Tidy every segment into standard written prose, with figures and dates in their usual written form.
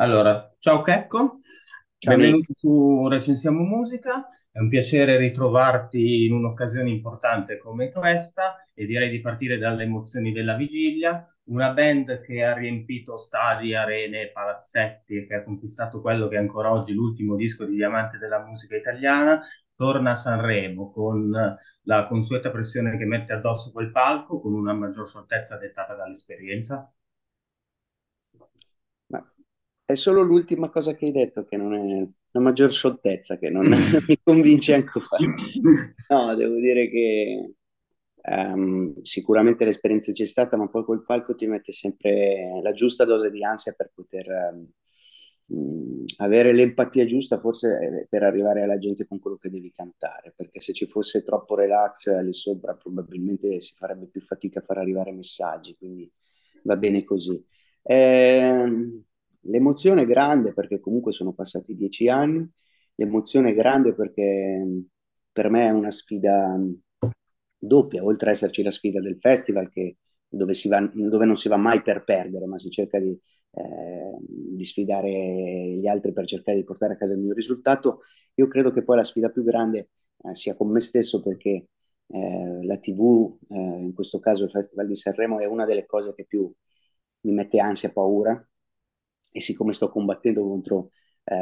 Allora, ciao Checco, Ciao Nick. benvenuto su Recensiamo Musica. È un piacere ritrovarti in un'occasione importante come questa e direi di partire dalle emozioni della vigilia. Una band che ha riempito stadi, arene, palazzetti e che ha conquistato quello che è ancora oggi l'ultimo disco di diamante della musica italiana, torna a Sanremo con la consueta pressione che mette addosso quel palco, con una maggior scioltezza dettata dall'esperienza. Ma è solo l'ultima cosa che hai detto che non è la maggior scioltezza che non, non mi convince ancora. No, devo dire che sicuramente l'esperienza c'è stata, ma poi quel palco ti mette sempre la giusta dose di ansia per poter avere l'empatia giusta, forse per arrivare alla gente con quello che devi cantare, perché se ci fosse troppo relax lì sopra probabilmente si farebbe più fatica a far arrivare messaggi, quindi va bene così. L'emozione è grande perché comunque sono passati 10 anni, l'emozione è grande perché per me è una sfida doppia, oltre ad esserci la sfida del festival dove non si va mai per perdere, ma si cerca di sfidare gli altri per cercare di portare a casa il mio risultato. Io credo che poi la sfida più grande sia con me stesso perché la TV, in questo caso il Festival di Sanremo, è una delle cose che più mi mette ansia e paura e siccome sto combattendo contro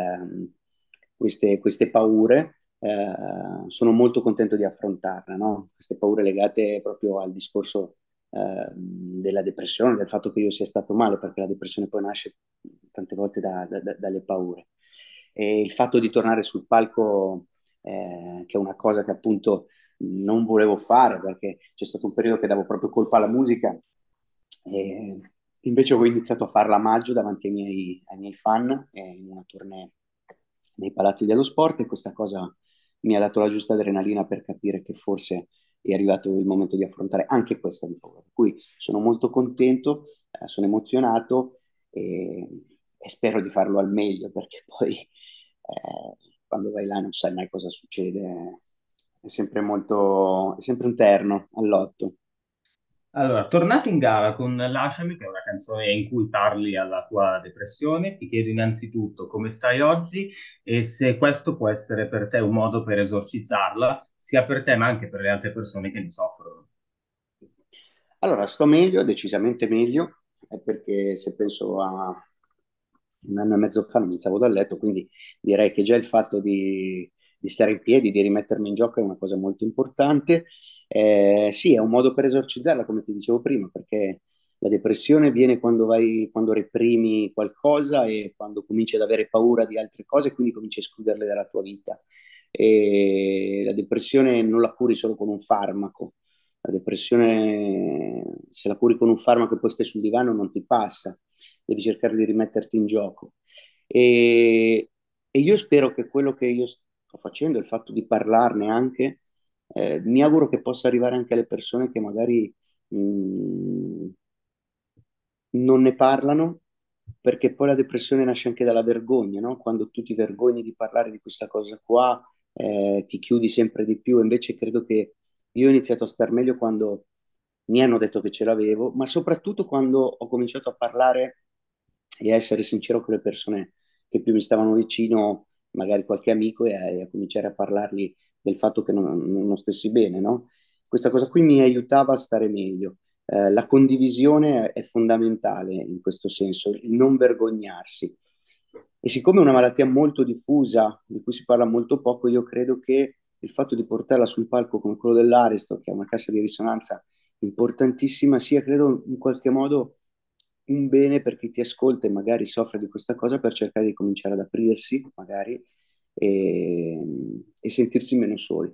queste paure, sono molto contento di affrontarle, no? Queste paure legate proprio al discorso della depressione, del fatto che io sia stato male, perché la depressione poi nasce tante volte dalle paure. E il fatto di tornare sul palco, che è una cosa che appunto non volevo fare, perché c'è stato un periodo che davo proprio colpa alla musica, e invece ho iniziato a farla a maggio davanti ai miei fan, in una tournée nei palazzi dello sport, e questa cosa mi ha dato la giusta adrenalina per capire che forse è arrivato il momento di affrontare anche questa di paura. Per cui sono molto contento, sono emozionato e spero di farlo al meglio perché poi quando vai là non sai mai cosa succede, è sempre un terno all'otto. Allora, tornato in gara con Lasciami, che è una canzone in cui parli alla tua depressione, ti chiedo innanzitutto come stai oggi e se questo può essere per te un modo per esorcizzarla, sia per te ma anche per le altre persone che ne soffrono. Allora, sto meglio, decisamente meglio, perché se penso a un anno e mezzo fa non mi alzavo dal letto, quindi direi che già il fatto di stare in piedi, di rimettermi in gioco è una cosa molto importante. Sì, è un modo per esorcizzarla, come ti dicevo prima, perché la depressione viene quando reprimi qualcosa e quando cominci ad avere paura di altre cose, quindi cominci a escluderle dalla tua vita. E la depressione non la curi solo con un farmaco. La depressione, se la curi con un farmaco e poi stai sul divano, non ti passa, devi cercare di rimetterti in gioco. E, e io spero che quello che io sto facendo, il fatto di parlarne anche, mi auguro che possa arrivare anche alle persone che magari mh, non ne parlano, perché poi la depressione nasce anche dalla vergogna, no? Quando tu ti vergogni di parlare di questa cosa qua, ti chiudi sempre di più. Invece credo che io ho iniziato a star meglio quando mi hanno detto che ce l'avevo, ma soprattutto quando ho cominciato a parlare e a essere sincero con le persone che più mi stavano vicino, magari qualche amico, e a cominciare a parlargli del fatto che non stessi bene, no? Questa cosa qui mi aiutava a stare meglio. La condivisione è fondamentale in questo senso, il non vergognarsi. E siccome è una malattia molto diffusa, di cui si parla molto poco, io credo che il fatto di portarla sul palco come quello dell'Aresto, che è una cassa di risonanza importantissima, sia, credo, in qualche modo un bene per chi ti ascolta e magari soffre di questa cosa per cercare di cominciare ad aprirsi, magari, e, e sentirsi meno soli.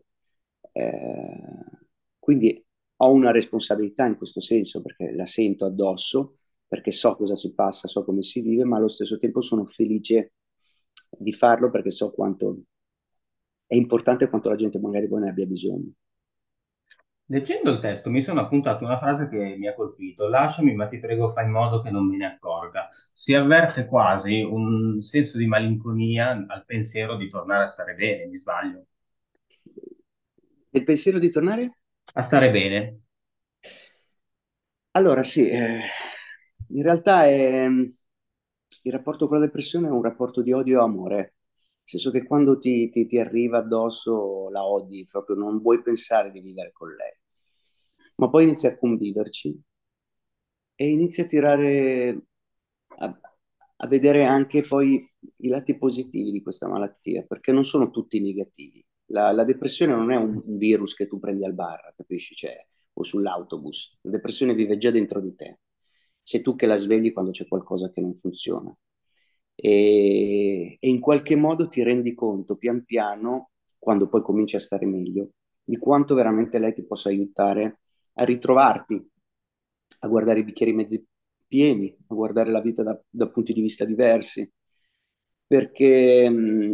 Quindi ho una responsabilità in questo senso perché la sento addosso, perché so cosa si passa, so come si vive, ma allo stesso tempo sono felice di farlo perché so quanto è importante e quanto la gente magari poi ne abbia bisogno. Leggendo il testo mi sono appuntato una frase che mi ha colpito. Lasciami, ma ti prego fai in modo che non me ne accorga. Si avverte quasi un senso di malinconia al pensiero di tornare a stare bene, mi sbaglio. E il pensiero di tornare? A stare bene. Allora, sì, in realtà il rapporto con la depressione è un rapporto di odio e amore, nel senso che quando ti arriva addosso la odi, proprio non vuoi pensare di vivere con lei, ma poi inizi a conviverci e inizi a tirare, a, a vedere anche poi i lati positivi di questa malattia, perché non sono tutti negativi. La depressione non è un virus che tu prendi al bar, capisci? Cioè, o sull'autobus. La depressione vive già dentro di te. Sei tu che la svegli quando c'è qualcosa che non funziona. E in qualche modo ti rendi conto pian piano, quando poi cominci a stare meglio, di quanto veramente lei ti possa aiutare a ritrovarti, a guardare i bicchieri mezzi pieni, a guardare la vita da punti di vista diversi, perché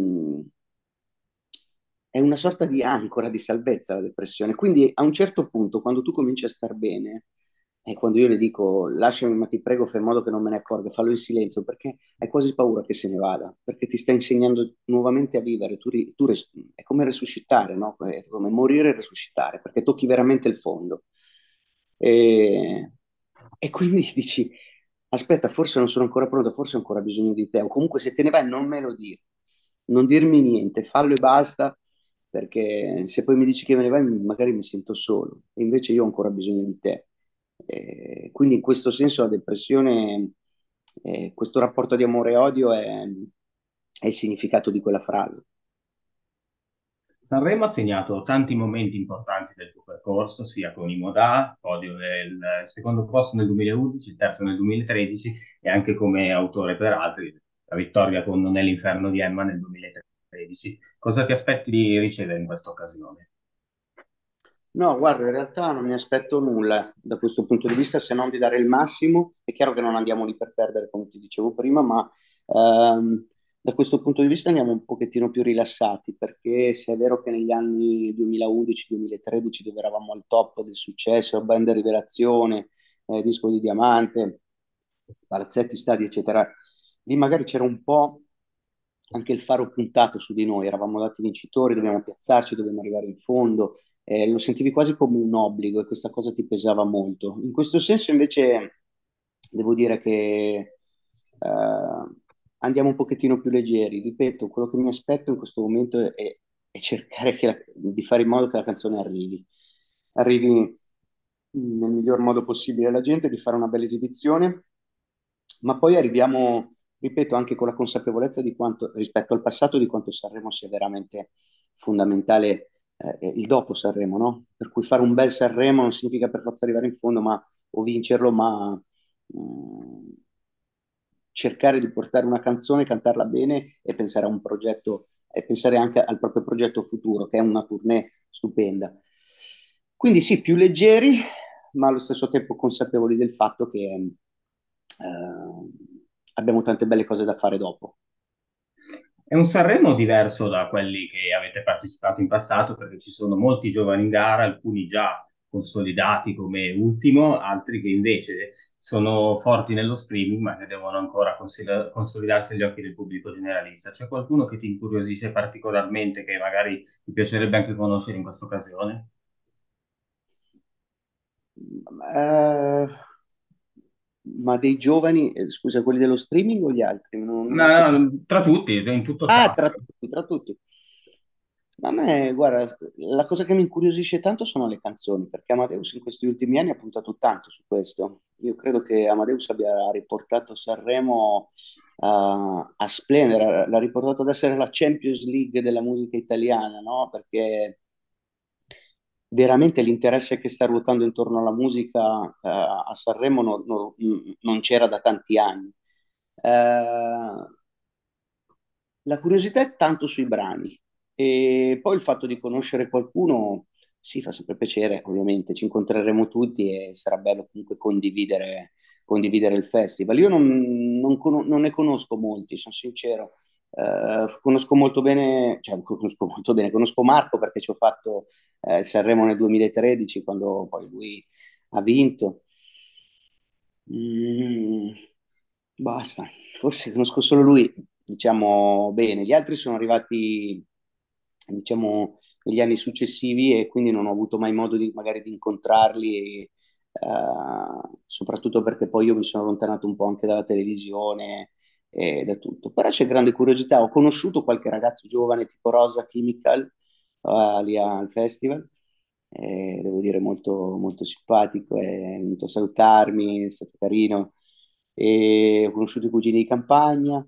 è una sorta di ancora di salvezza la depressione. Quindi a un certo punto, quando tu cominci a star bene, e quando io le dico lasciami, ma ti prego, fai in modo che non me ne accorga, fallo in silenzio, perché hai quasi paura che se ne vada, perché ti sta insegnando nuovamente a vivere. È come resuscitare, no? È come morire e resuscitare, perché tocchi veramente il fondo. E, e quindi dici, aspetta, forse non sono ancora pronto, forse ho ancora bisogno di te, o comunque se te ne vai non me lo dire, non dirmi niente, fallo e basta, perché se poi mi dici che me ne vai magari mi sento solo, e invece io ho ancora bisogno di te. Quindi in questo senso la depressione, questo rapporto di amore e odio è il significato di quella frase. Sanremo ha segnato tanti momenti importanti del tuo percorso, sia con i Modà, podio del secondo posto nel 2011, il terzo nel 2013 e anche come autore per altri, la vittoria con Non è l'inferno di Emma nel 2013. Cosa ti aspetti di ricevere in questa occasione? No, guarda, in realtà non mi aspetto nulla da questo punto di vista se non di dare il massimo. È chiaro che non andiamo lì per perdere, come ti dicevo prima, ma da questo punto di vista andiamo un pochettino più rilassati, perché se è vero che negli anni 2011-2013, dove eravamo al top del successo, band rivelazione, disco di diamante, palazzetti, stadi, eccetera, lì magari c'era un po' anche il faro puntato su di noi, eravamo dati vincitori, dobbiamo piazzarci, dobbiamo arrivare in fondo, lo sentivi quasi come un obbligo e questa cosa ti pesava molto. In questo senso invece devo dire che andiamo un pochettino più leggeri, ripeto, quello che mi aspetto in questo momento è cercare di fare in modo che la canzone arrivi nel miglior modo possibile alla gente, di fare una bella esibizione, ma poi arriviamo, ripeto, anche con la consapevolezza di quanto, rispetto al passato, di quanto Sanremo sia veramente fondamentale, il dopo Sanremo, no? Per cui fare un bel Sanremo non significa per forza arrivare in fondo, o vincerlo, ma cercare di portare una canzone, cantarla bene e pensare a un progetto, e pensare anche al proprio progetto futuro, che è una tournée stupenda. Quindi sì, più leggeri, ma allo stesso tempo consapevoli del fatto che abbiamo tante belle cose da fare dopo. È un Sanremo diverso da quelli che avete partecipato in passato perché ci sono molti giovani in gara, alcuni già consolidati come ultimo, altri che invece sono forti nello streaming ma che devono ancora consolidarsi agli occhi del pubblico generalista. C'è qualcuno che ti incuriosisce particolarmente, che magari ti piacerebbe anche conoscere in questa occasione? Eh, ma dei giovani, scusa, quelli dello streaming o gli altri? Non ho No, capito. no, tra tutti, in tutto il Ah, cast. tra tutti, tra tutti. Ma a me, guarda, la cosa che mi incuriosisce tanto sono le canzoni, perché Amadeus in questi ultimi anni ha puntato tanto su questo. Io credo che Amadeus abbia riportato Sanremo a splendere, l'ha riportato ad essere la Champions League della musica italiana, no? Perché veramente l'interesse che sta ruotando intorno alla musica a Sanremo non c'era da tanti anni. Eh, la curiosità è tanto sui brani e poi il fatto di conoscere qualcuno, sì, fa sempre piacere, ovviamente, ci incontreremo tutti e sarà bello comunque condividere il festival. Io non ne conosco molti, sono sincero. Conosco molto bene, cioè conosco molto bene, conosco Marco perché ci ho fatto Sanremo nel 2013 quando poi lui ha vinto. Mm, basta, forse conosco solo lui, diciamo bene. Gli altri sono arrivati, diciamo, negli anni successivi e quindi non ho avuto mai modo di, magari di incontrarli, soprattutto perché poi io mi sono allontanato un po' anche dalla televisione, ed è tutto. Però c'è grande curiosità. Ho conosciuto qualche ragazzo giovane tipo Rosa Chemical lì al festival, devo dire molto, molto simpatico, è venuto a salutarmi, è stato carino. E ho conosciuto i cugini di campagna,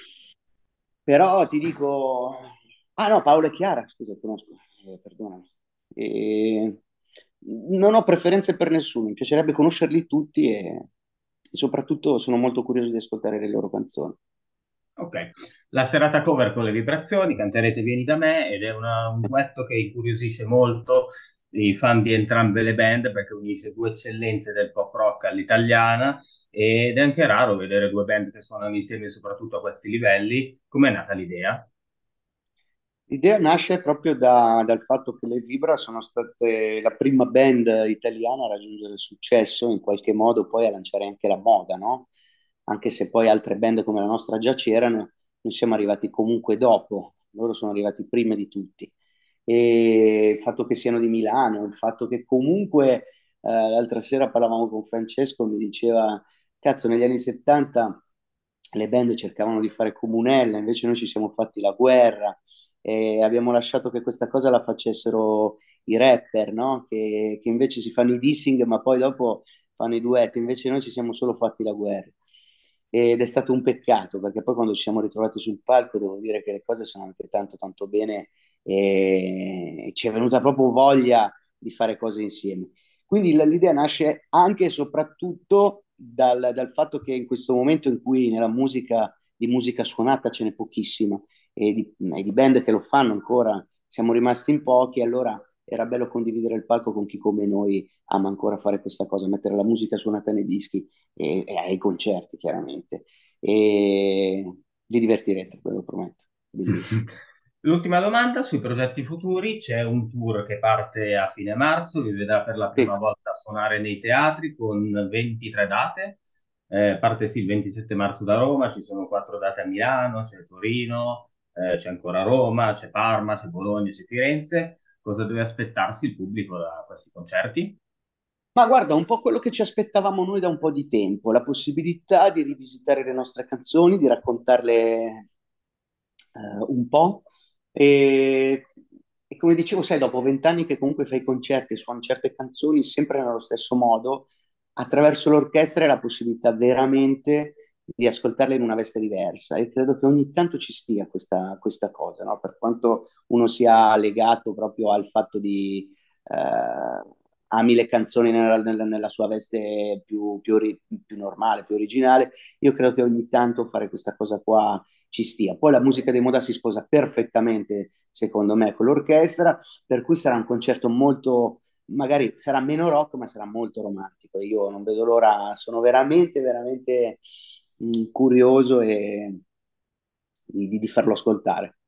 però ti dico... Ah no, Paolo e Chiara, scusa, conosco, perdonami. E non ho preferenze per nessuno, mi piacerebbe conoscerli tutti e soprattutto sono molto curioso di ascoltare le loro canzoni. Ok, la serata cover con le vibrazioni, canterete Vieni da me ed è un duetto che incuriosisce molto i fan di entrambe le band perché unisce due eccellenze del pop rock all'italiana ed è anche raro vedere due band che suonano insieme soprattutto a questi livelli. Com'è nata l'idea? L'idea nasce proprio dal fatto che le Vibra sono state la prima band italiana a raggiungere il successo, in qualche modo poi a lanciare anche la moda, no? Anche se poi altre band come la nostra già c'erano, noi siamo arrivati comunque dopo, loro sono arrivati prima di tutti. E il fatto che siano di Milano, il fatto che comunque l'altra sera parlavamo con Francesco, mi diceva, cazzo, negli anni 70 le band cercavano di fare comunella, invece noi ci siamo fatti la guerra e abbiamo lasciato che questa cosa la facessero i rapper, no? Che invece si fanno i dissing, ma poi dopo fanno i duetti, invece noi ci siamo solo fatti la guerra. Ed è stato un peccato, perché poi quando ci siamo ritrovati sul palco, devo dire che le cose sono andate tanto tanto bene e ci è venuta proprio voglia di fare cose insieme. Quindi l'idea nasce anche e soprattutto dal fatto che in questo momento in cui nella musica, di musica suonata ce n'è pochissima e di band che lo fanno ancora, siamo rimasti in pochi, allora era bello condividere il palco con chi come noi ama ancora fare questa cosa, mettere la musica suonata nei dischi e ai concerti, chiaramente. E vi divertirete, ve lo prometto. Bellissimo. L'ultima domanda sui progetti futuri, c'è un tour che parte a fine marzo, vi vedrà per la Sì. prima volta suonare nei teatri con 23 date. Parte sì il 27 marzo da Roma, ci sono 4 date a Milano, c'è Torino, c'è ancora Roma, c'è Parma, c'è Bologna, c'è Firenze. Cosa deve aspettarsi il pubblico da questi concerti? Ma guarda, un po' quello che ci aspettavamo noi da un po' di tempo, la possibilità di rivisitare le nostre canzoni, di raccontarle un po'. E, e come dicevo, sai, dopo 20 anni che comunque fai concerti e suoni certe canzoni sempre nello stesso modo, attraverso l'orchestra hai la possibilità veramente di ascoltarle in una veste diversa e credo che ogni tanto ci stia questa cosa, no? Per quanto uno sia legato proprio al fatto di ami le canzoni nella sua veste più normale, più originale, io credo che ogni tanto fare questa cosa qua ci stia. Poi la musica dei Moda si sposa perfettamente, secondo me, con l'orchestra, per cui sarà un concerto molto, magari sarà meno rock, ma sarà molto romantico. Io non vedo l'ora, sono veramente, veramente curioso di farlo ascoltare.